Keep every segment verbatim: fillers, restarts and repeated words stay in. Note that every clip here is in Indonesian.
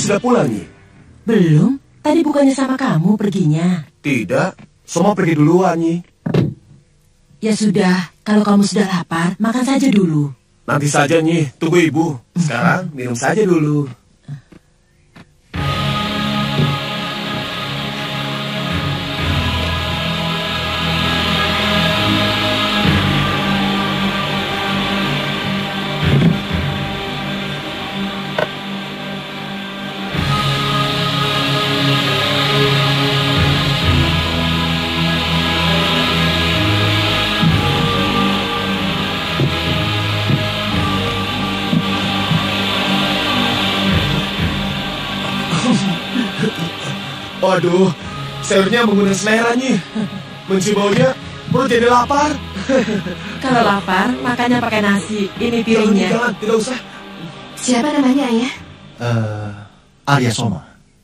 sudah pulang, Nyi? Belum. Tadi bukannya sama kamu perginya? Tidak. Soma pergi duluan, Nyi. Ya sudah, kalau kamu sudah lapar, makan saja dulu. Nanti saja, Nyi. Tunggu Ibu. Sekarang minum saja dulu. Waduh, sayurnya mengundang selera, Nyi. Mencium baunya, perut jadi lapar. Kalau lapar, makannya pakai nasi. Ini piringnya. Jangan, jangan, tidak usah. Siapa namanya, Ayah? Uh, Arya Soma.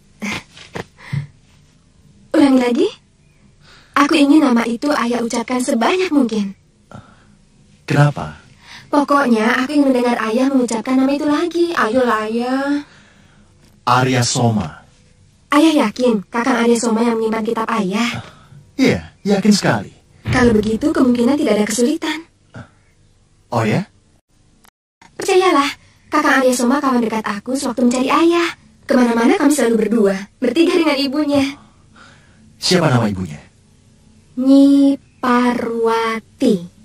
Ulangi lagi. Aku ingin nama itu Ayah ucapkan sebanyak mungkin. Kenapa? Pokoknya aku ingin mendengar Ayah mengucapkan nama itu lagi. Ayolah, Ayah. Arya Soma. Ayah yakin Kakang Arya Soma yang menyimpan kitab Ayah? Iya, yakin sekali. Kalau begitu kemungkinan tidak ada kesulitan. Oh ya? Percayalah, Kakang Arya Soma kawan dekat aku sewaktu mencari Ayah. Kemana-mana kami selalu berdua, bertiga dengan ibunya. Siapa nama ibunya? Nyi Parwati.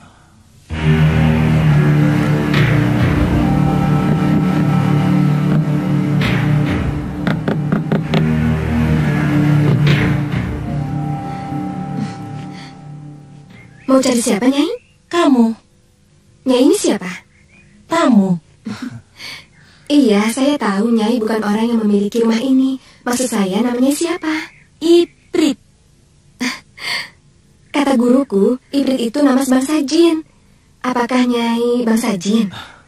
Mau cari siapa, Nyai? Kamu. Nyai ini siapa? Tamu. Iya, saya tahu Nyai bukan orang yang memiliki rumah ini. Maksud saya namanya siapa? Iprit. Kata guruku, Iprit itu nama sebangsa jin. Apakah Nyai bangsa jin?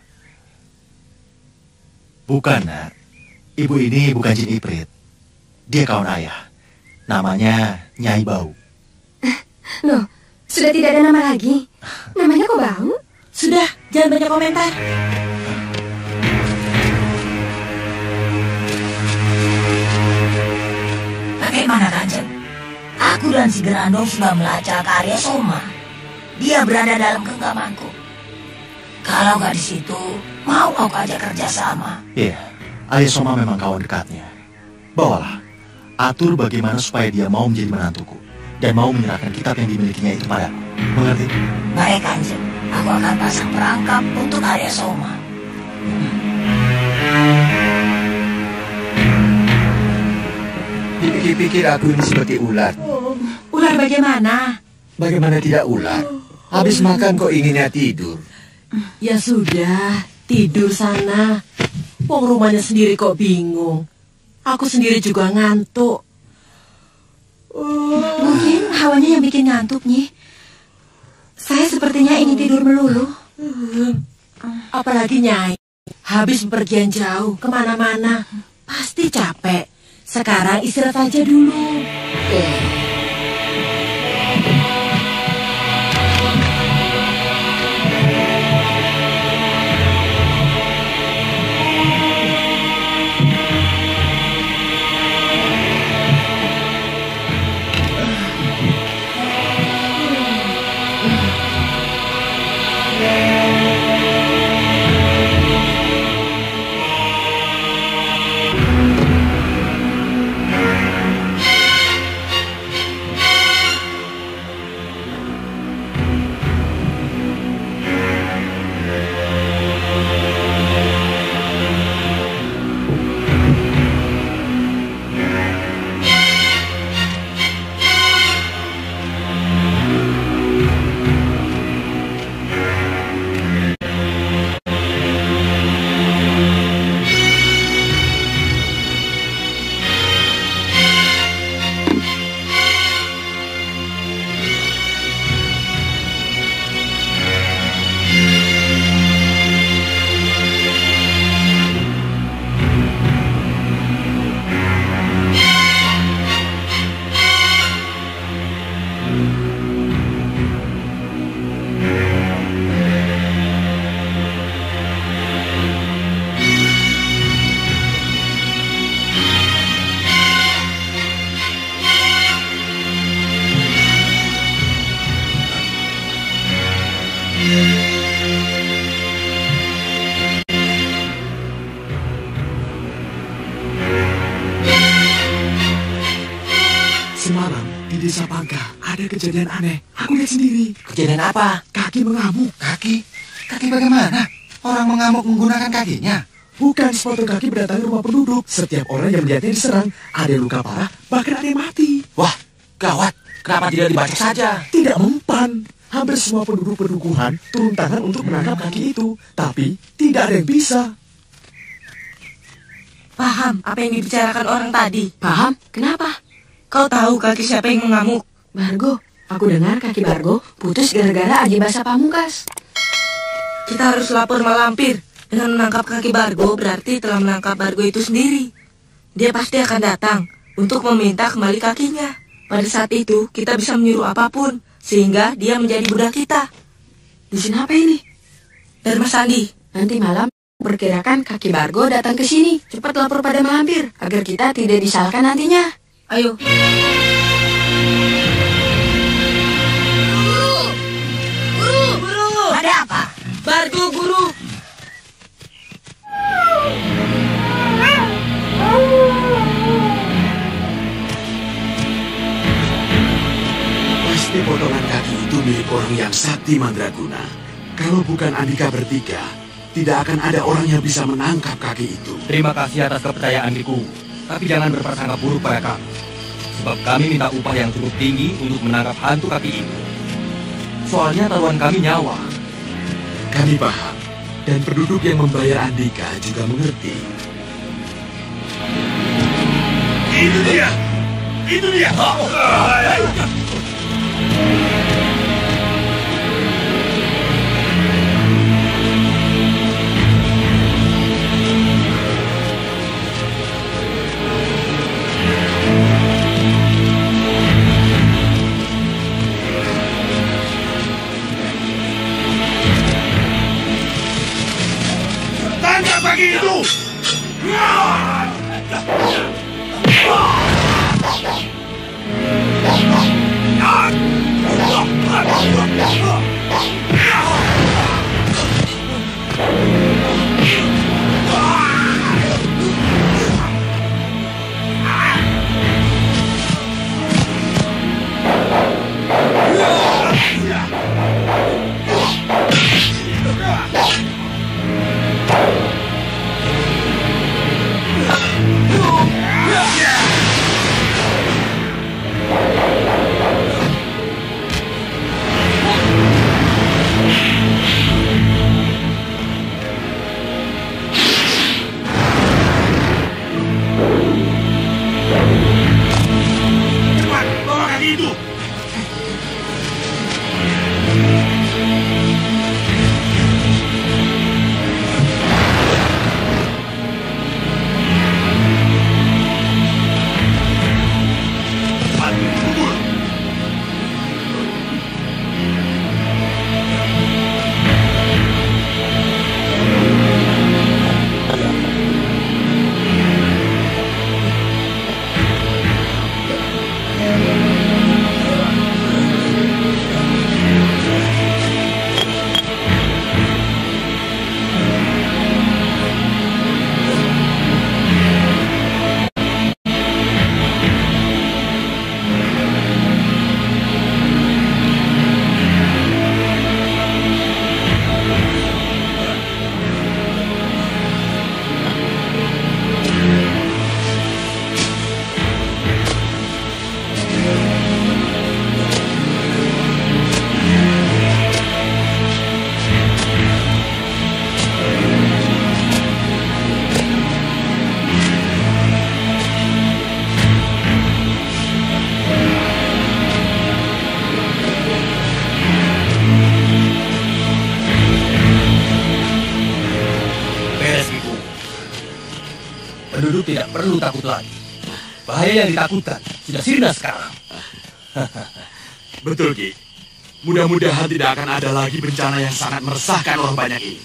Bukan, Nak. Ibu ini bukan jin Iprit. Dia kawan ayah. Namanya Nyai Bau. Loh, sudah tidak ada nama lagi. Namanya kok Bau? Sudah, jangan banyak komentar. Bagaimana, Kanjeng? Aku dan si Gerandong sudah melacak Arya Soma. Dia berada dalam genggamanku. Kalau nggak di situ, mau aku ajak kerjasama. Iya, Arya Soma memang kawan dekatnya. Bawalah, atur bagaimana supaya dia mau menjadi menantuku dan mau menyerahkan kitab yang dimilikinya itu padaku. Mengerti? Baik, Kanjeng. Aku akan pasang perangkap untuk Arya Soma. Dipikir-pikir aku ini seperti ular. Ular bagaimana? Bagaimana tidak ular? Habis makan kok inginnya tidur. Ya sudah, tidur sana. Wong rumahnya sendiri kok bingung. Aku sendiri juga ngantuk. Mungkin hawanya yang bikin ngantuk, Nyi. Saya sepertinya ingin tidur melulu. Apalagi Nyai, habis bepergian jauh kemana-mana, pasti capek. Sekarang istirahat aja dulu. di desa Pangka ada kejadian aneh. Aku lihat sendiri. Kejadian apa? Kaki mengamuk. Kaki? Kaki bagaimana? Orang mengamuk menggunakan kakinya. Bukan sepotong kaki berdatangi rumah penduduk. Setiap orang yang melihatnya diserang, ada yang luka parah, bahkan ada yang mati. Wah, gawat. Kenapa tidak dibaca saja? Tidak mempan. Hampir semua penduduk perdukuhan turun tangan untuk menangkap kaki itu. Tapi tidak ada yang bisa. Paham apa yang dibicarakan orang tadi? Paham? Kenapa? Kau tahu kaki siapa yang mengamuk? Bargo, aku dengar kaki Bargo putus gara-gara Aji Basa Pamungkas. Kita harus lapor Malampir. Dengan menangkap kaki Bargo berarti telah menangkap Bargo itu sendiri. Dia pasti akan datang untuk meminta kembali kakinya. Pada saat itu kita bisa menyuruh apapun sehingga dia menjadi budak kita. Di sini apa ini? Dharma Sandi. Nanti malam perkirakan kaki Bargo datang ke sini. Cepat lapor pada Malampir agar kita tidak disalahkan nantinya. Ayo. Guru! Guru! Ada apa? Bargo, guru! Pasti potongan kaki itu milik orang yang sakti mandraguna. Kalau bukan Andika bertiga, tidak akan ada orang yang bisa menangkap kaki itu. Terima kasih atas kepercayaan Diku. Tapi jangan berprasangka buruk pada kami. Sebab kami minta upah yang cukup tinggi untuk menangkap hantu kaki itu. Soalnya taruhan kami nyawa. Kami paham, dan penduduk yang membayar Andika juga mengerti. Itu dia! Itu dia! Tangkap kaki itu! Penduduk tidak perlu takut lagi. Bahaya yang ditakutkan sudah sirna sekarang. Betul, Ki. Mudah-mudahan tidak akan ada lagi bencana yang sangat meresahkan orang banyak ini.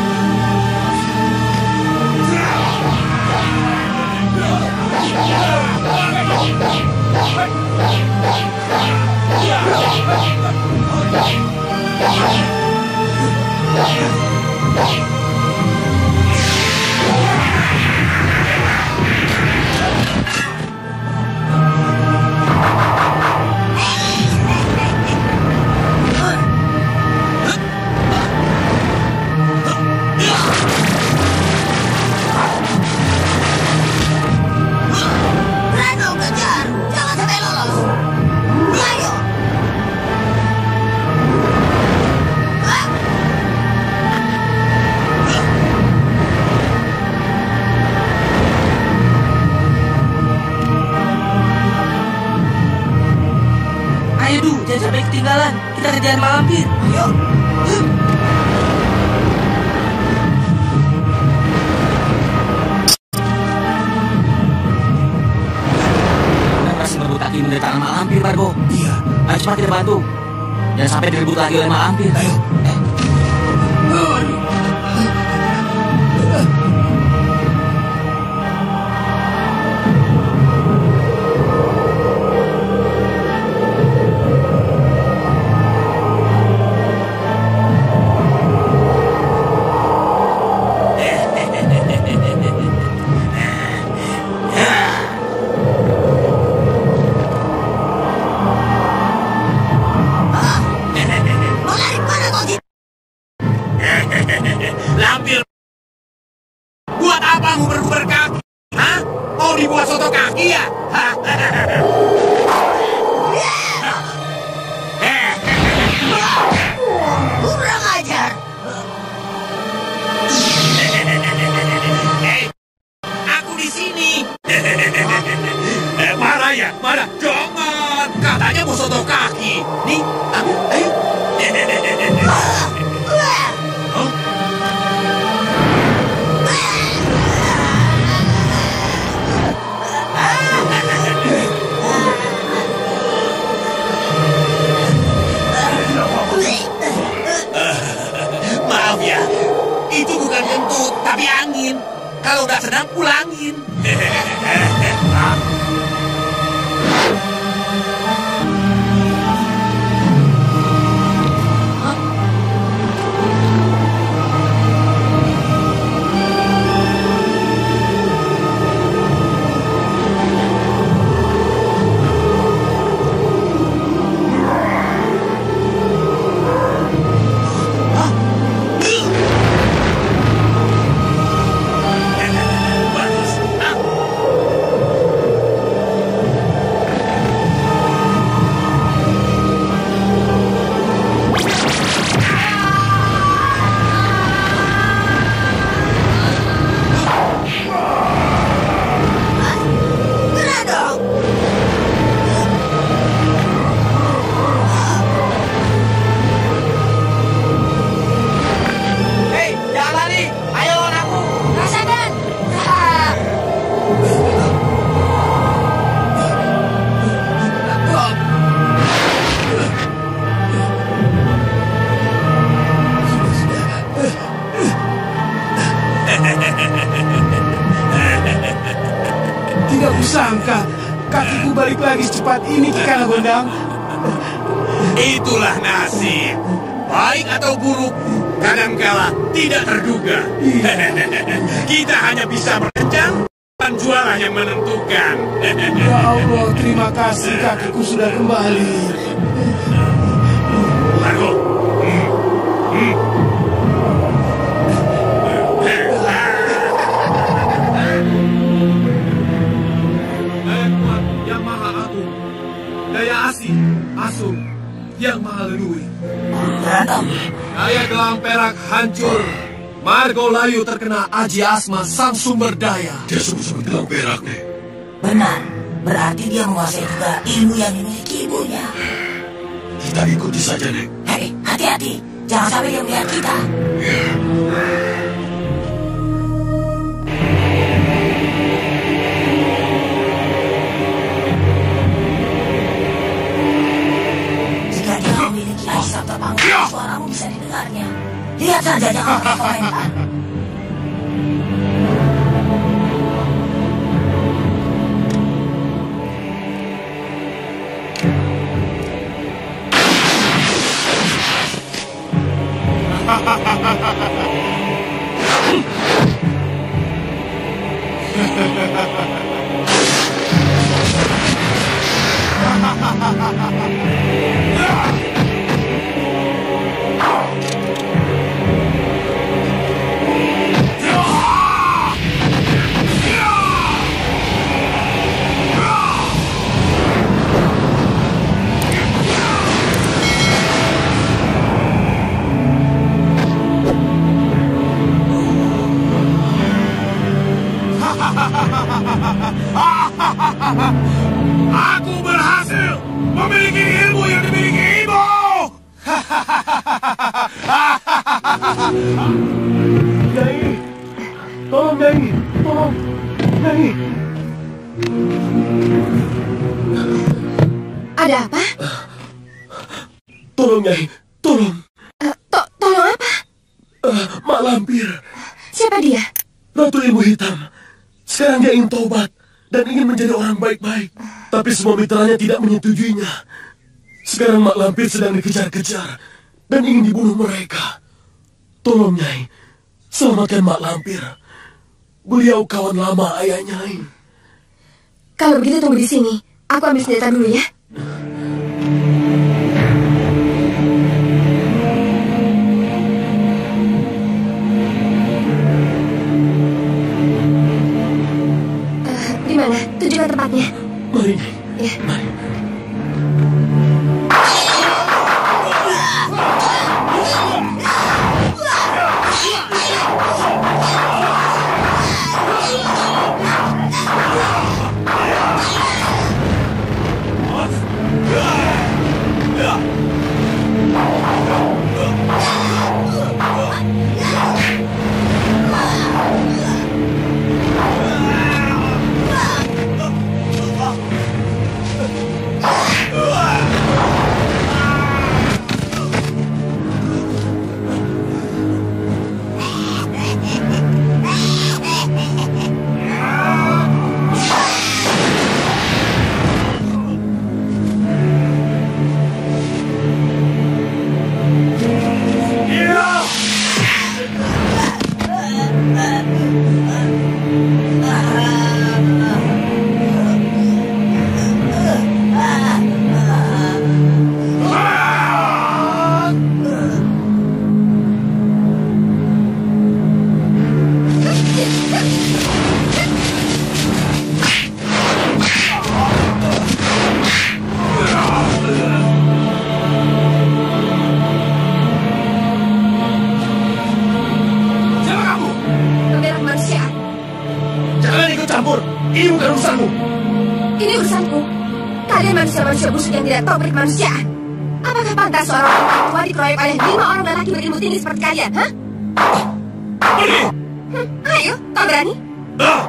Yeah! Jangan sampai ketinggalan. Kita kejar malampir. Ayo. Kita masih merebut lagi menderita malampir, Bargo. Iya. Ayo cepat kita bantu. Jangan sampai direbut lagi oleh malampir. Ayo. Eh. Lampir, buat apa nguber-nguber kaki? Hah? Mau dibuat soto kaki ya? Kurang ajar. Hei, aku di sini. Marah ya, marah. Jangan, katanya mau soto kaki. Nih, ambil, ayo. Maaf ya, itu bukan kentut, tapi angin. Kalau udah sedang, pulangin. Tidak kusangka kakiku balik lagi secepat ini, Ki Kalagondang. Itulah nasib. Baik atau buruk, kadangkala tidak terduga. Kita hanya bisa merencang, dan jualah yang menentukan. Ya Allah, terima kasih kakiku sudah kembali. Largo. Hmm. Hmm. Daya asih, asung, yang maha leluhur. Berantem. Daya gelang perak hancur. Margo Layu terkena aji asma sang sumber daya. Dia sungguh-sungguh gelang perak, Nek. Benar. Berarti dia menguasai juga ilmu yang dimiliki ibunya. Kita ikuti saja, Nek. Hei, hati-hati. Jangan sampai dia melihat kita. Ya. Suaramu bisa didengarnya. Lihat saja, jangan komentar. Aku berhasil memiliki ilmu yang dimiliki ibu. Nyai, tolong Nyai, tolong Nyai. Ada apa? Tolong Nyai, tolong. Uh, to tolong apa? Uh, Mak Lampir, Siapa dia? Ratu Ilmu Hitam. Sekarang dia ingin tobat dan ingin menjadi orang baik-baik. Tapi semua mitranya tidak menyetujuinya. Sekarang Mak Lampir sedang dikejar-kejar dan ingin dibunuh mereka. Tolong Nyai, selamatkan Mak Lampir. Beliau kawan lama ayah Nyai. Kalau begitu tunggu di sini. Aku ambil senjata dulu ya. Uh, di mana? Tunjukkan tempatnya. Mari Nyai. Ya. Mari. Ini bukan urusanmu. Ini urusanku. Kalian manusia-manusia busuk yang tidak tahu berkemanusiaan. Apakah pantas seorang perempuan tua dikeroyok oleh lima orang lelaki berilmu tinggi seperti kalian, hah? Pergi! Hmm, ayo, kau berani? Ah!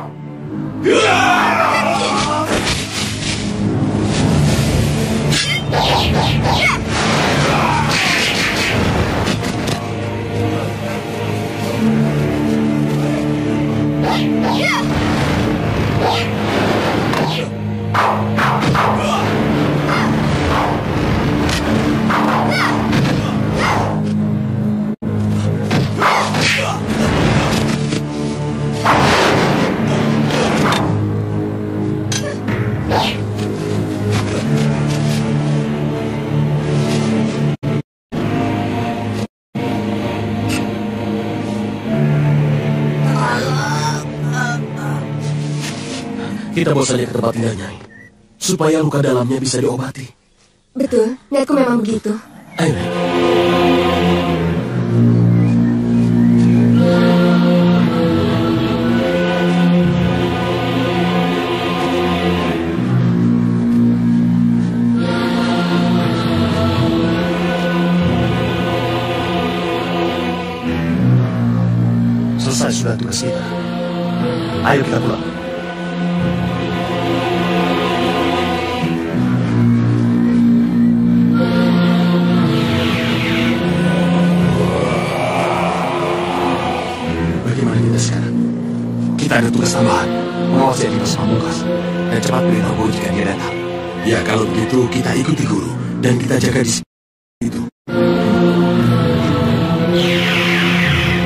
Kita bawa saja ke tempat tinggal Nyai, supaya luka dalamnya bisa diobati. Betul, niatku memang begitu. Ayo, Nyai. Selesai sudah tugas kita. Ayo kita pulang. Kita ada tugas tambahan, mengawasi Adimas Pamungkas, dan cepat beritahu guru jika dia datang. Ya, kalau begitu kita ikuti guru, dan kita jaga di sini itu.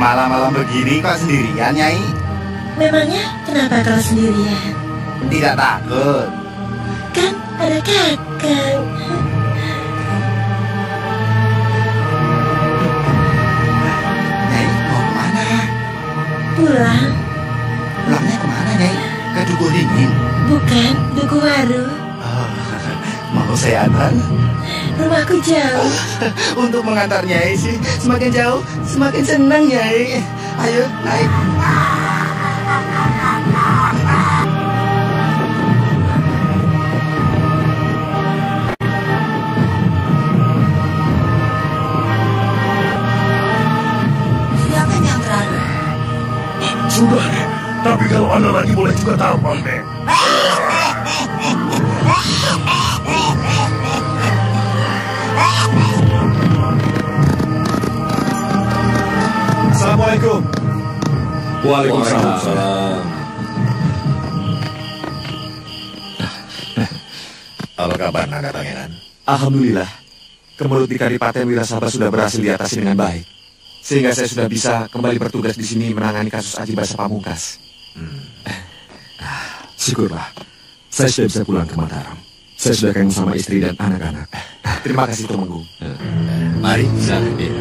Malam-malam begini kok sendirian, Nyai? Memangnya kenapa kau sendirian? Tidak takut? Kan ada kakak. Nyai, mau kemana? Pulang? Pulangnya kemana, Nyai? Ke Dukuh Dingin? Bukan, Dukuh Waru. Oh, mau saya antar? Rumahku jauh. Untuk mengantar Nyai sih, semakin jauh, semakin senang, Nyai. Ayo, naik. Silakan yang berani. Sudah, Nek. Tapi kalau Anda lagi boleh juga tampang, Nek. Assalamualaikum. Waalaikumsalam. Apa kabar, Naga Pangeran? Alhamdulillah, kemelut di Kadipaten Wirasaba sudah berhasil diatasi dengan baik. Sehingga saya sudah bisa kembali bertugas di sini menangani kasus Aji Basa Pamungkas. Hmm. Syukurlah, saya sudah bisa pulang ke Mataram. Saya sudah kangen sama istri dan anak-anak. Terima kasih, Tumenggung. Mari, silakan. Ya.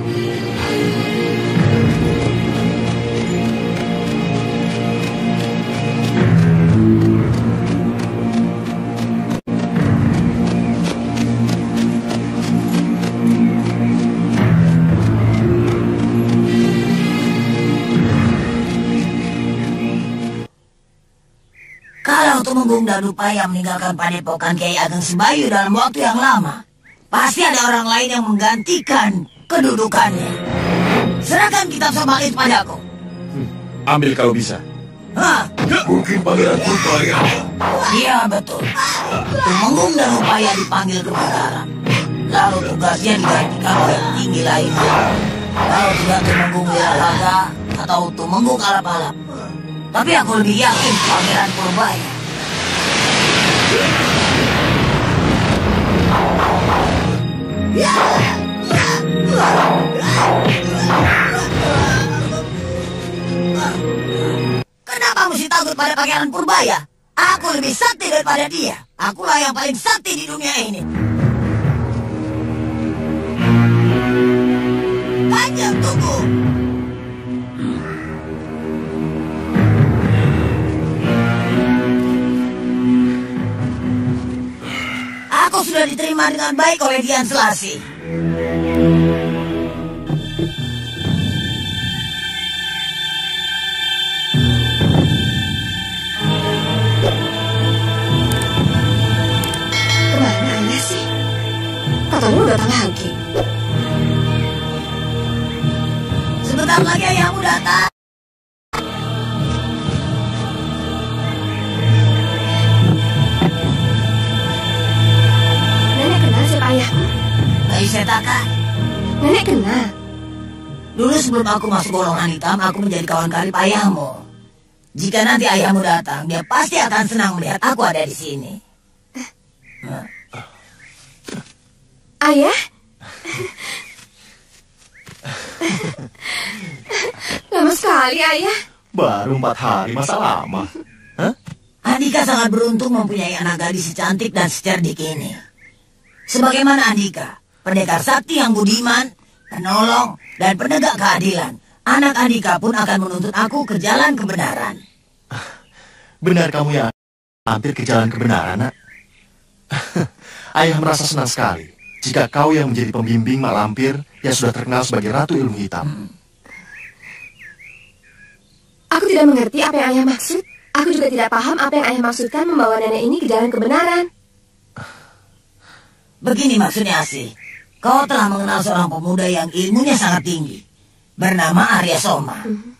Kalau Tumenggung dan Upaya meninggalkan padepokan Kiai Ageng Sembayu dalam waktu yang lama, pasti ada orang lain yang menggantikan kedudukannya. Serahkan kitab sabak itu padaku. Hmm. Ambil kalau bisa. Hah? Mungkin Pangeran Upaya. Iya, betul. Tumenggung dan Upaya dipanggil ke Mataram. Lalu tugasnya digantikan oleh tinggi lainnya. Kalau tidak Tumenggung Wiralaga atau Tumenggung Alap-Alap. Tapi aku lebih yakin Pangeran Purbaya. Kenapa mesti takut pada Pangeran Purbaya? Aku lebih sakti daripada dia. Akulah yang paling sakti di dunia ini. Kanjeng, tunggu. Aku sudah diterima dengan baik oleh Dian Selassie. Kemana Ayah sih? Katanya udah datang lagi. Sebentar lagi ayahmu datang. Ayahku? Bayi Setaka. Nenek kenal? Dulu sebelum aku masuk golongan hitam, aku menjadi kawan karib ayahmu. Jika nanti ayahmu datang, dia pasti akan senang melihat aku ada di sini. Nah. Ayah? Lama sekali, Ayah. Baru empat hari, masa lama? Hah? Andika sangat beruntung mempunyai anak gadis secantik dan secerdik ini. Sebagaimana Andika, pendekar sakti yang budiman, penolong, dan penegak keadilan, anak Andika pun akan menuntut aku ke jalan kebenaran. Benar kamu ya, hampir ke jalan kebenaran, nak. Ayah merasa senang sekali jika kau yang menjadi pembimbing Mak Lampir yang sudah terkenal sebagai Ratu Ilmu Hitam. Hmm. Aku tidak mengerti apa yang Ayah maksud. Aku juga tidak paham apa yang Ayah maksudkan membawa nenek ini ke jalan kebenaran. Begini maksudnya, Asih. Kau telah mengenal seorang pemuda yang ilmunya sangat tinggi, bernama Arya Soma. Hmm.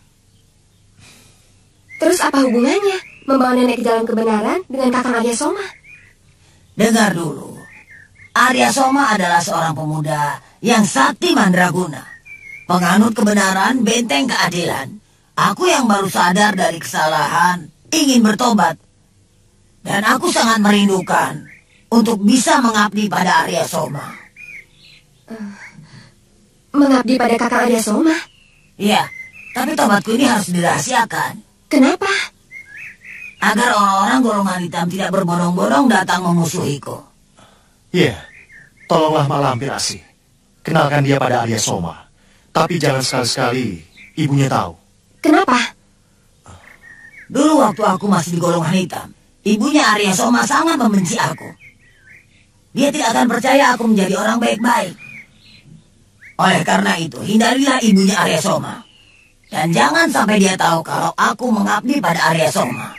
Terus apa hubungannya membawa nenek ke jalan kebenaran dengan Kakang Arya Soma? Dengar dulu. Arya Soma adalah seorang pemuda yang sakti mandraguna, penganut kebenaran, benteng keadilan. Aku yang baru sadar dari kesalahan, ingin bertobat. Dan aku sangat merindukan untuk bisa mengabdi pada Arya Soma. Uh, mengabdi pada Kakang Arya Soma? Iya, tapi tobatku ini harus dirahasiakan. Kenapa? Agar orang-orang golongan hitam tidak berbondong-bondong datang memusuhiku. Iya, tolonglah Mak Lampir Asih. Kenalkan dia pada Arya Soma. Tapi jangan sekali-sekali ibunya tahu. Kenapa? Dulu waktu aku masih di golongan hitam, ibunya Arya Soma sangat membenci aku. Dia tidak akan percaya aku menjadi orang baik-baik. Oleh karena itu, hindarilah ibunya Arya Soma. Dan jangan sampai dia tahu kalau aku mengabdi pada Arya Soma.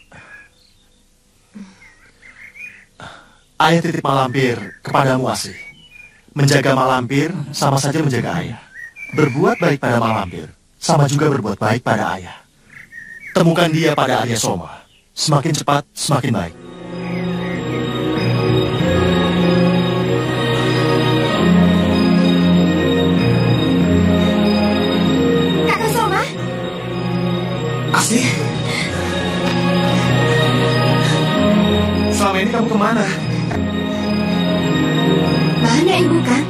Ayah titip Mak Lampir kepadamu Asih. Menjaga Mak Lampir sama saja menjaga ayah. Berbuat baik pada Mak Lampir sama juga berbuat baik pada ayah. Temukan dia pada Arya Soma. Semakin cepat, semakin baik. Kakak Soma? Asih. Selama ini kamu kemana? Mana ibu kan?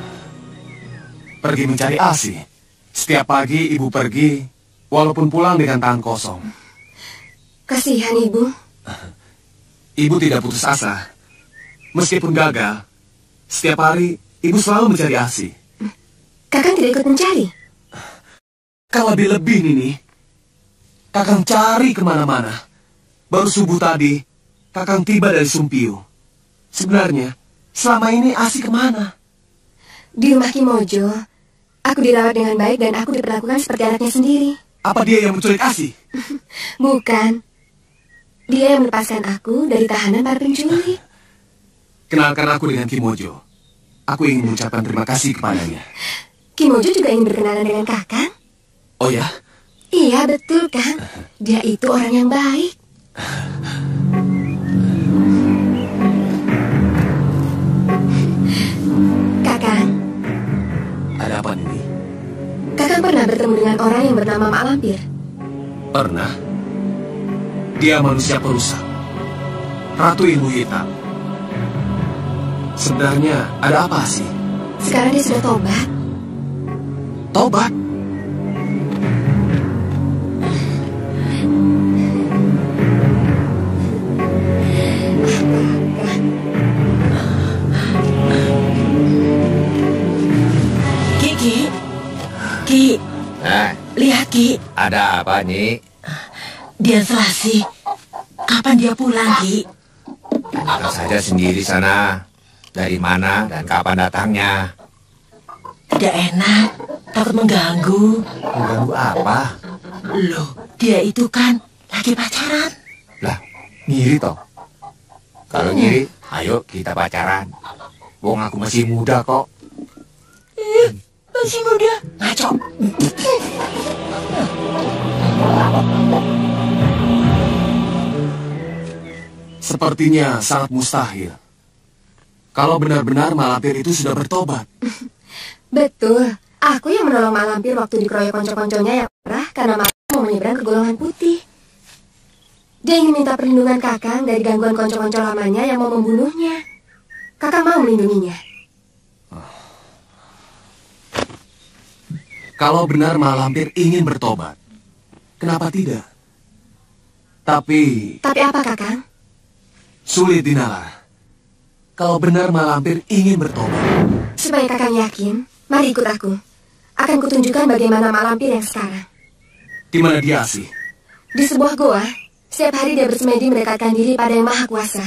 Pergi mencari Asih. Setiap pagi ibu pergi, walaupun pulang dengan tangan kosong. Kasihan ibu. Ibu tidak putus asa. Meskipun gagal, setiap hari ibu selalu mencari Asih. Kakang tidak ikut mencari? Kalau lebih-lebih Nini, Kakang cari kemana-mana. Baru subuh tadi, Kakang tiba dari Sumpiu. Sebenarnya, selama ini Asih kemana? Di rumah Kimojo. Aku dirawat dengan baik dan aku diperlakukan seperti anaknya sendiri. Apa dia yang menculik Asih? Bukan. Dia yang melepaskan aku dari tahanan para penculik. Kenalkan aku dengan Kimojo. Aku ingin mengucapkan terima kasih kepadanya. Kimojo juga ingin berkenalan dengan Kakang. Oh ya? Iya, betul, Kang. Dia itu orang yang baik. Kakang. Ada apa ini? Kakang pernah bertemu dengan orang yang bernama Mak Lampir? Pernah. Dia manusia perusak. Ratu ilmu hitam. Sebenarnya ada apa sih? Sekarang dia sudah tobat. Tobat? Ki, Ki, Nah, lihat Ki. ada apa, Nyi? Dia Selasi. Kapan dia pulang, Ki? Tanyakan saja sendiri sana. Dari mana dan kapan datangnya? Tidak enak, takut mengganggu. Mengganggu apa? Loh, dia itu kan lagi pacaran. Lah, ngiri toh? Kalau ngiri, ayo kita pacaran. Wong aku masih muda kok. Ih, masih muda. Ngaco. Sepertinya sangat mustahil. Kalau benar-benar Mak Lampir itu sudah bertobat. Betul. Aku yang menolong Mak Lampir waktu dikeroyok konco-konconya yang marah karena Mak mau menyeberang ke golongan putih. Dia ingin minta perlindungan Kakang dari gangguan konco-konco lamanya yang mau membunuhnya. Kakang mau melindunginya. Kalau benar Mak Lampir ingin bertobat, kenapa tidak? Tapi... Tapi apa, Kakang? Sulit dinalar. Kalau benar Mak Lampir ingin bertobat. Supaya Kakang yakin, mari ikut aku. Akan kutunjukkan bagaimana Mak Lampir yang sekarang. Di mana dia sih? Di sebuah goa. Setiap hari dia bersemedi mendekatkan diri pada Yang Maha Kuasa.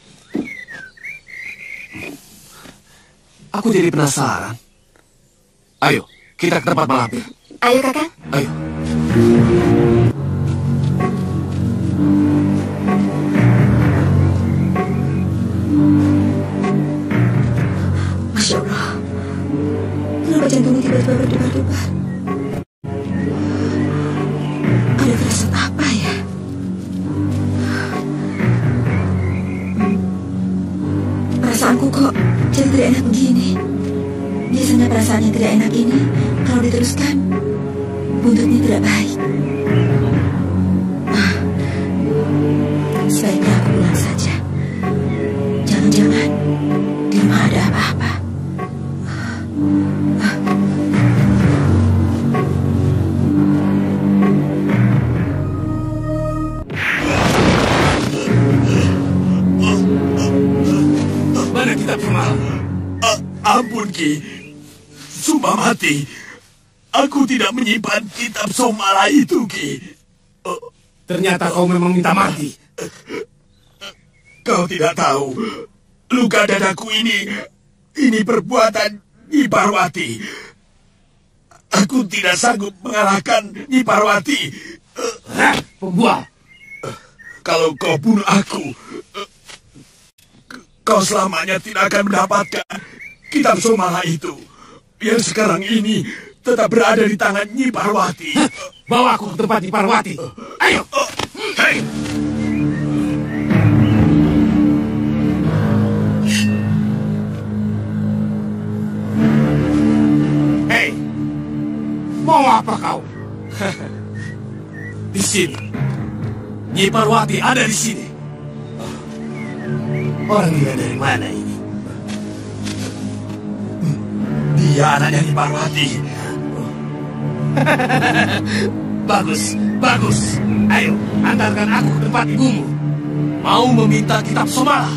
Aku jadi penasaran. Ayo, kita ke tempat Mak Lampir. Ayo, Kakang. Ayo. Masya Allah. Kenapa jantungnya tiba-tiba berdebar-debar? Ada firasat apa ya? Perasaanku kok jadi tidak enak begini. Biasanya perasaan yang tidak enak ini kalau diteruskan buntutnya tidak baik. Ah, sebaiknya aku pulang saja. Jangan-jangan di rumah ada apa-apa. Ah. Kemal. Ampun, Ki. Sumpah mati. Aku tidak menyimpan kitab Somala itu, Ki. Ternyata kau memang minta mati. Kau tidak tahu. Luka dadaku ini, ini perbuatan Nyi Parwati. Aku tidak sanggup mengalahkan Nyi Parwati. Pembual. Kalau kau bunuh aku, kau selamanya tidak akan mendapatkan kitab Somala itu. Yang sekarang ini tetap berada di tangan Nyi Parwati. Bawa aku ke tempat Nyi Parwati. Ayo. Hei. Hei. Mau apa kau? Di sini. Nyi Parwati ada di sini. Orang dia dari mana ini? Dia anaknya Nyi Parwati. Bagus, bagus. Ayo, antarkan aku ke tempat ibumu. Mau meminta kitab Somala.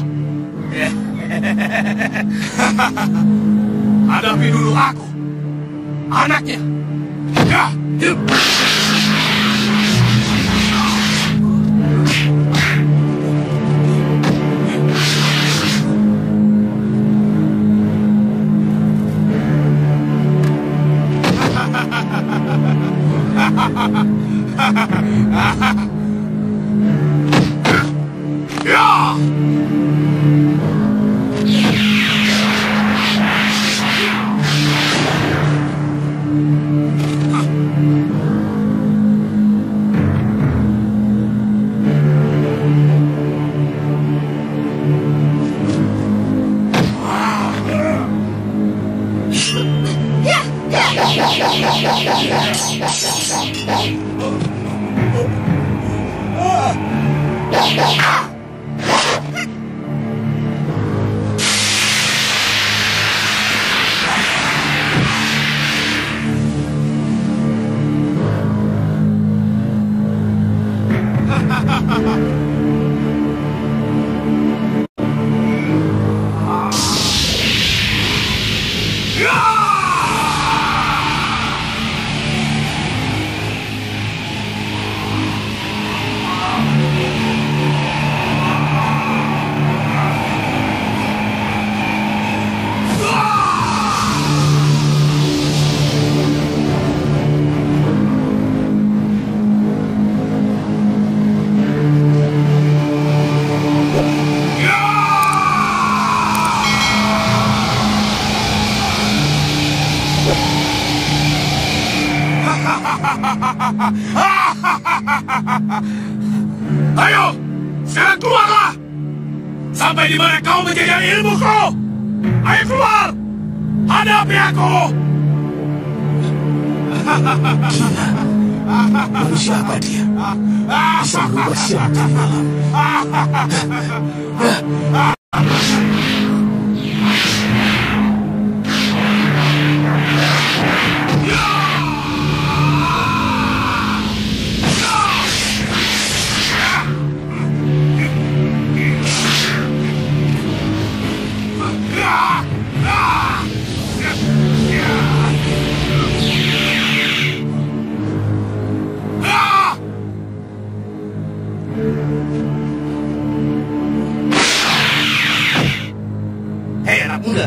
Hadapi dulu aku. Anaknya. Ya, yuk. Ya! Ayo, sekarang keluarlah. Sampai di mana kau menjajal ilmuku? Ayo keluar. Hadapi aku. Gila. Manusia apa dia? Bisa merubah siang jadi malam. Hei anak muda.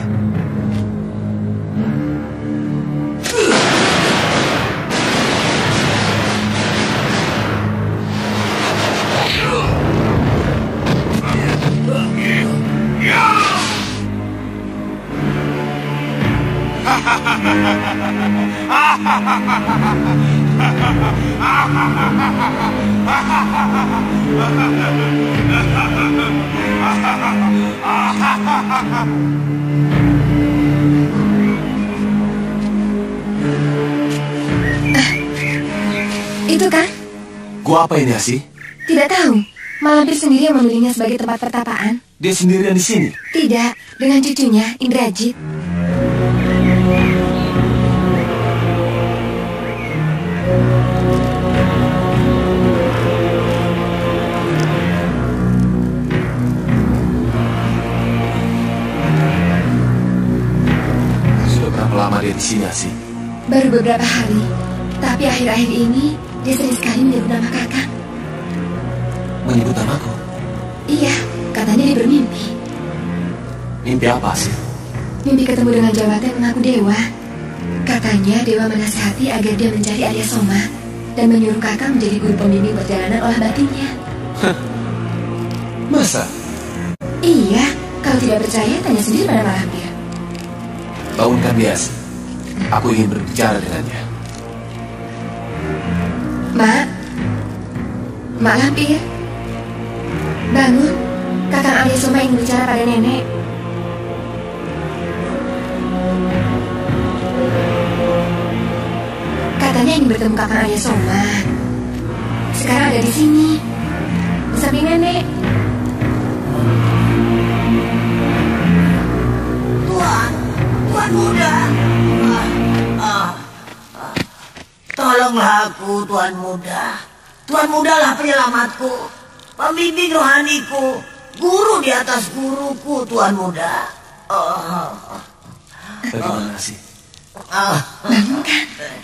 Itu kan? Gua apa ini, Asi? Tidak tahu. Malampir sendiri yang memilihnya sebagai tempat pertapaan. Dia sendirian di sini? Tidak, dengan cucunya, Indrajit. dia di sini, Asi? Baru beberapa hari, tapi akhir-akhir ini dia sering sekali menyebut nama Kakang. Menyebut namaku? Iya, katanya dia bermimpi. Mimpi apa sih? Mimpi ketemu dengan Jawata yang mengaku dewa. Katanya dewa menasihati agar dia mencari Arya Soma dan menyuruh Kakang menjadi guru pembimbing perjalanan olah batinnya. Masa? Iya, kalau tidak percaya tanya sendiri pada Malampir. Bangunkan dia, Asi. Aku ingin berbicara dengannya. Mak, Mak Lampir, bangun. Kakang Arya Soma ingin bicara pada nenek. Katanya ingin bertemu Kakang Arya Soma. Sekarang ada di sini, di samping nenek. Tuan, Tuan Muda. Ah, ah, ah. Tolonglah aku, Tuan Muda. Tuan Muda lah penyelamatku, pembimbing rohaniku, guru di atas guruku, Tuan Muda. Oh. Bagaimana sih? Oh. Bangunkan.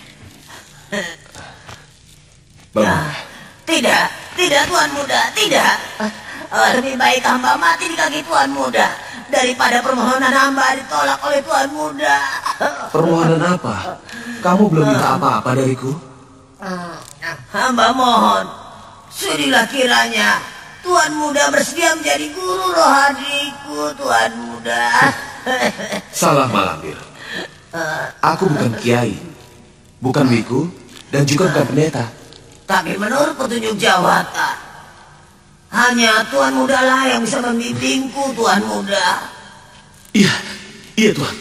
Bangun. Tidak, tidak Tuan Muda, tidak. Uh, lebih baik hamba mati di kaki Tuan Muda daripada permohonan hamba ditolak oleh Tuan Muda. Permohonan apa? Kamu belum minta apa-apa dariku? Hamba mohon, sudilah kiranya Tuan Muda bersedia menjadi guru rohaniku, Tuan Muda. Salah Malampir. Aku bukan kiai, bukan wiku, dan juga bukan pendeta. Tapi menurut petunjuk Jawata, hanya Tuan Muda lah yang bisa membimbingku, Tuan Muda. Iya, iya Tuan.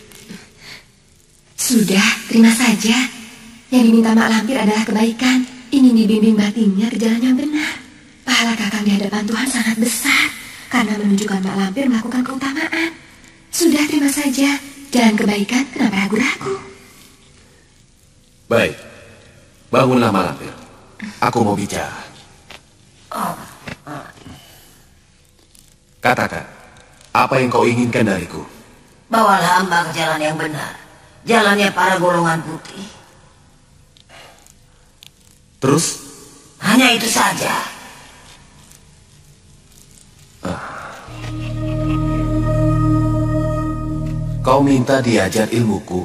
Sudah, terima saja. Yang diminta Mak Lampir adalah kebaikan. Ingin dibimbing batinnya ke jalan yang benar. Pahala Kakang di hadapan Tuhan sangat besar karena menunjukkan Mak Lampir melakukan keutamaan. Sudah, terima saja. Jalan kebaikan, kenapa ragu-ragu? Baik, bangunlah Mak Lampir. Aku mau bicara. Katakan, apa yang kau inginkan dariku? Bawalah hamba ke jalan yang benar, jalannya para golongan putih. Terus? Hanya itu saja. Ah. Kau minta diajar ilmuku?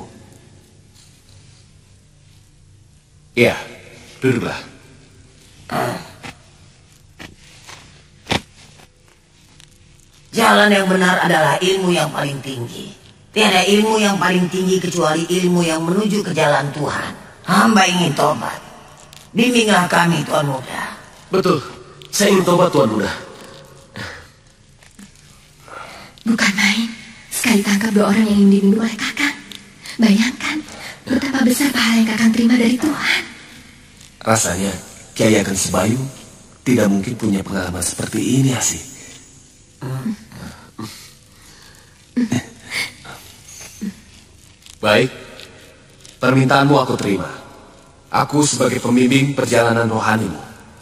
Ya, duduklah. Uh. Jalan yang benar adalah ilmu yang paling tinggi. Tiada ilmu yang paling tinggi kecuali ilmu yang menuju ke jalan Tuhan. Hamba ingin tobat. Bimbinglah kami, Tuan Muda. Betul, saya ingin tobat, Tuan Muda. Bukan main. Sekali tangkap dua orang yang ingin dibimbing oleh Kakang. Bayangkan betapa besar pahala yang Kakang terima dari Tuhan. Rasanya Kiai Ageng Sebayu tidak mungkin punya pengalaman seperti ini, Asi. Hmm. Baik, permintaanmu aku terima. Aku sebagai pembimbing perjalanan rohanimu.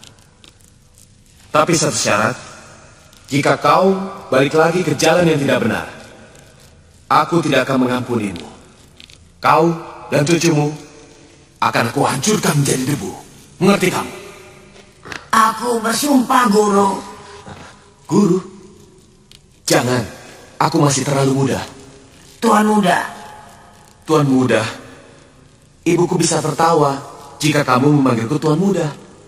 Tapi satu syarat, jika kau balik lagi ke jalan yang tidak benar, aku tidak akan mengampunimu. Kau dan cucumu akan aku hancurkan menjadi debu. Mengerti kamu? Aku bersumpah, Guru. Guru? Jangan, aku masih terlalu muda. Tuan Muda. Tuan Muda, ibuku bisa tertawa jika kamu memanggilku Tuan Muda.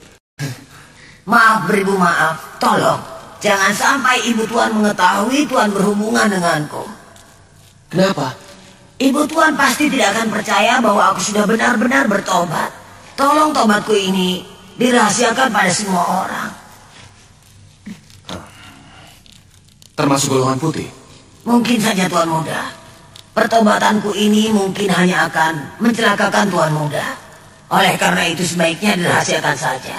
Maaf beribu maaf, tolong jangan sampai ibu Tuan mengetahui Tuan berhubungan denganku. Kenapa? Ibu Tuan pasti tidak akan percaya bahwa aku sudah benar-benar bertobat. Tolong tobatku ini dirahasiakan pada semua orang. Termasuk golongan putih? Mungkin saja Tuan Muda. Pertobatanku ini mungkin hanya akan mencelakakan Tuan Muda. Oleh karena itu sebaiknya dirahasiakan saja.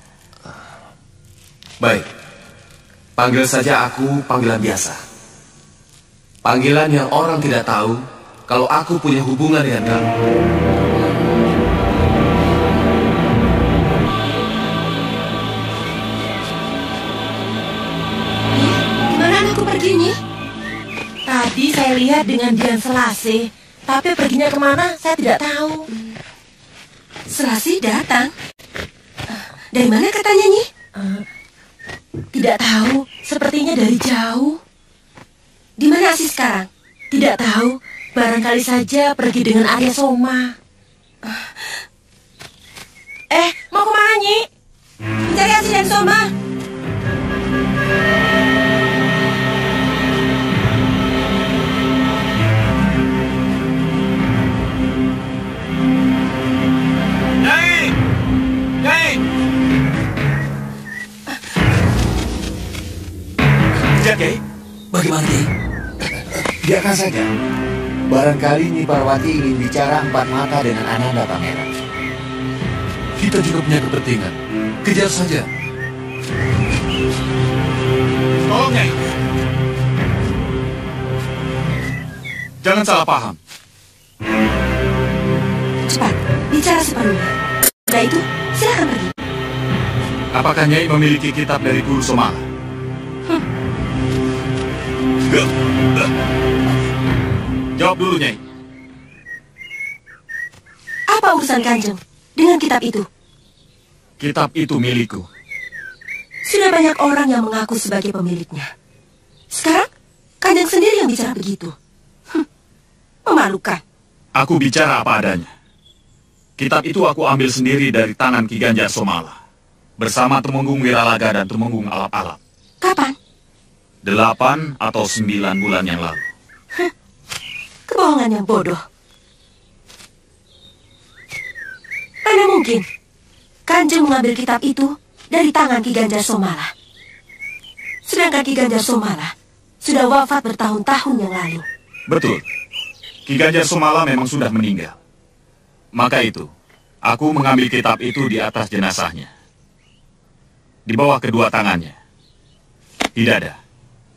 Baik, panggil saja aku panggilan biasa. Panggilan yang orang tidak tahu kalau aku punya hubungan dengan kamu. Kemana anakku perginya? Tadi saya lihat dengan Dian Selase Tapi perginya kemana saya tidak tahu. Selasi datang. Dari mana katanya, Nyi? Uh, tidak tahu, sepertinya dari jauh. Di mana Asi sekarang? Tidak tahu, barangkali saja pergi dengan Arya Soma. Uh, eh, mau kemana, Nyi? Mencari Asi dan Soma. Kiai, bagaimana Kiai? Biarkan saja. Barangkali Nyi Parwati ingin bicara empat mata dengan Ananda Pangeran. Kita juga punya kepentingan. Kejar saja. Tolong Nyai. Jangan salah paham. Cepat, bicara separuhnya. Setelah itu, silakan pergi. Apakah Nyai memiliki kitab dari Guru Somala? Jawab dulu, Nyai. Apa urusan Kanjeng dengan kitab itu? Kitab itu milikku. Sudah banyak orang yang mengaku sebagai pemiliknya. Sekarang, Kanjeng sendiri yang bicara begitu. Hm, memalukan. Aku bicara apa adanya. Kitab itu aku ambil sendiri dari tangan Ki Ganjar Somala. Bersama Temenggung Wiralaga dan Temenggung Alap-Alap. Kapan? Delapan atau sembilan bulan yang lalu. Hah, kebohongan yang bodoh. Mana mungkin Kanjeng mengambil kitab itu dari tangan Ki Ganjar Somala. Sedangkan Ki Ganjar Somala sudah wafat bertahun-tahun yang lalu. Betul. Ki Ganjar Somala memang sudah meninggal. Maka itu, aku mengambil kitab itu di atas jenazahnya. Di bawah kedua tangannya. Di dada.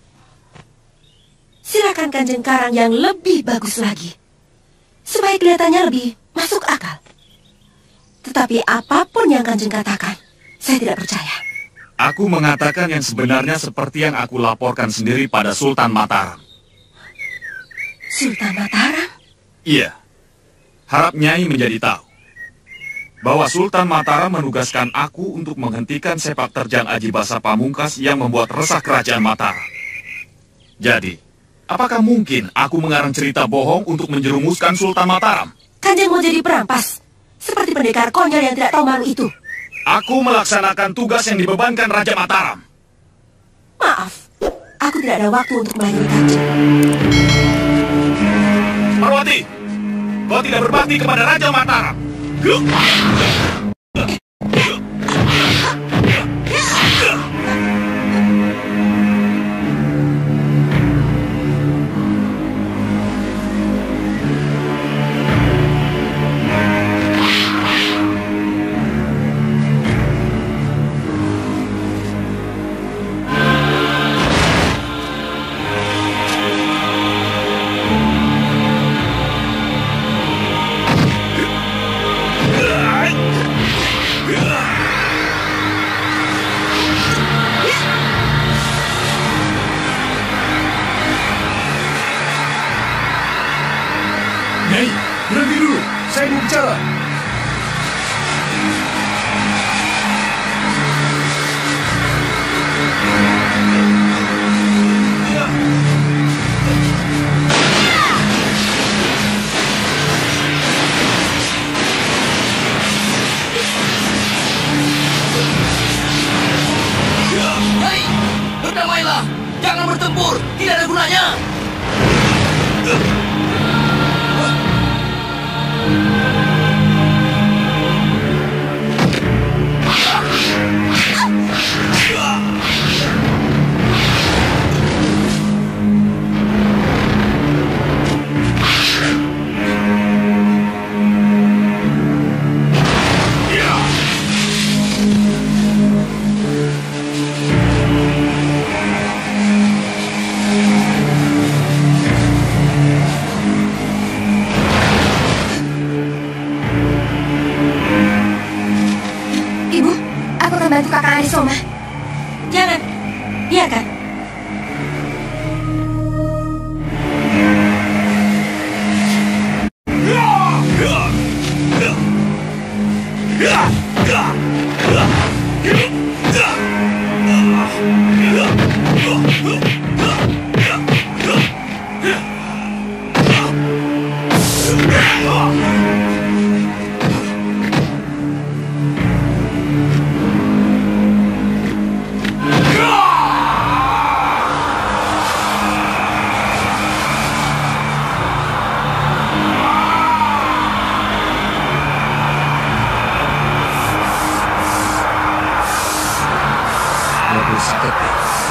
Silakan Kanjeng karang yang lebih bagus lagi, supaya kelihatannya lebih masuk akal. Tetapi apapun yang Kanjeng katakan, saya tidak percaya. Aku mengatakan yang sebenarnya seperti yang aku laporkan sendiri pada Sultan Mataram. Sultan Mataram? Iya. Harap Nyai menjadi tahu bahwa Sultan Mataram menugaskan aku untuk menghentikan sepak terjang Aji Basa Pamungkas yang membuat resah kerajaan Mataram. Jadi, apakah mungkin aku mengarang cerita bohong untuk menjerumuskan Sultan Mataram? Kanjeng mau jadi perampas, seperti pendekar konyol yang tidak tahu malu itu. Aku melaksanakan tugas yang dibebankan Raja Mataram. Maaf, aku tidak ada waktu untuk melayani Kanjeng. Parwati, kau tidak berbakti kepada Raja Mataram. Nyai, berhenti dulu. Saya mau bicara. Hei, berdamailah. Jangan bertempur. Tidak ada gunanya. Bantu kakak Ari Soma. Jangan, biarkan. saketi.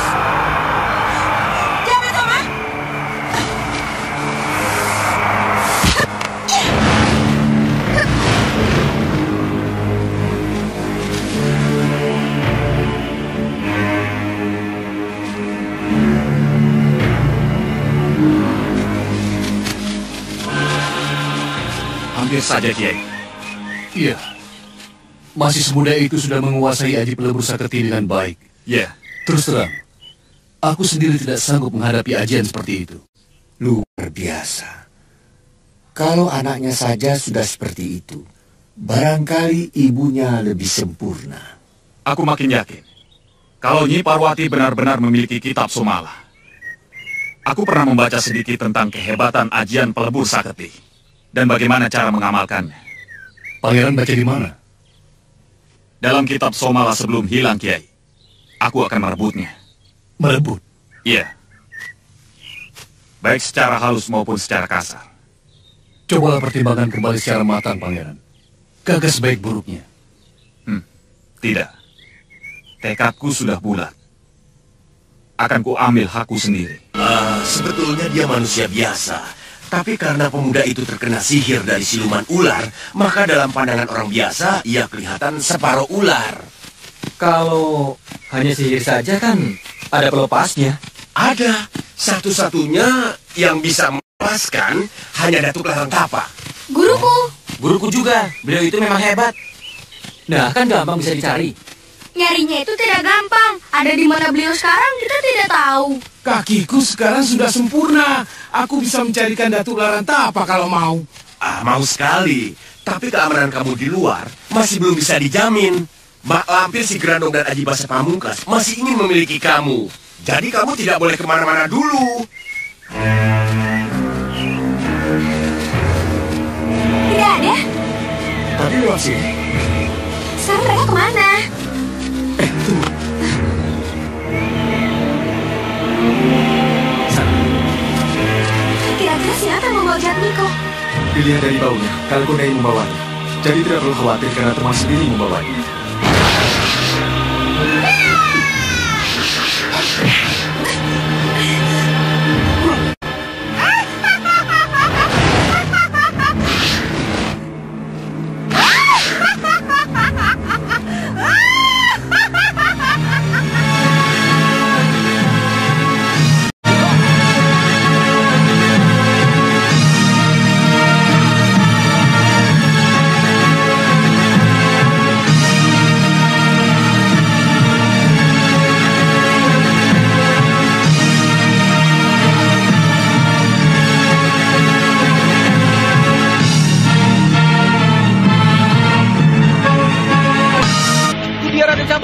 Jangan, Toma! Hampir saja, Kiai. Iya. Masih semudah itu sudah menguasai aji pelebur saketi dengan baik. Ya. Terus terang, aku sendiri tidak sanggup menghadapi ajian seperti itu. Luar biasa. Kalau anaknya saja sudah seperti itu, barangkali ibunya lebih sempurna. Aku makin yakin, kalau Nyi Parwati benar-benar memiliki kitab Somala. Aku pernah membaca sedikit tentang kehebatan ajian pelebur saketi dan bagaimana cara mengamalkannya. Pangeran baca di mana? Dalam kitab Somala sebelum hilang, Kiai. Aku akan merebutnya. Merebut? Iya. Baik secara halus maupun secara kasar. Cobalah pertimbangkan kembali secara matang, Pangeran. Gagas baik buruknya. Hmm, tidak. Tekadku sudah bulat. Akan ku ambil hakku sendiri. Ah, sebetulnya dia manusia biasa. Tapi karena pemuda itu terkena sihir dari siluman ular, maka dalam pandangan orang biasa, ia kelihatan separuh ular. Kalau hanya sihir saja kan ada pelepasnya. Ada. Satu-satunya yang bisa melepaskan hanya Datuk Larang Tapa. Guruku. Guruku juga. Beliau itu memang hebat. Nah, kan gampang bisa dicari. Nyarinya itu tidak gampang. Ada di mana beliau sekarang kita tidak tahu. Kakiku sekarang sudah sempurna. Aku bisa mencarikan Datuk Larang Tapa kalau mau. Ah, mau sekali. Tapi keamanan kamu di luar masih belum bisa dijamin. Mak Lampir, Si Grandong, dan Aji Basa Pamungkas masih ingin memiliki kamu. Jadi kamu tidak boleh kemana-mana dulu. Tidak ada. Tadi lewat sini. Sekarang mereka kemana? Eh, tunggu. Kira-kira siapa yang membawa Jatmiko? Dilihat dari baunya, Kalkundai membawanya. Jadi tidak perlu khawatir karena teman sendiri membawanya.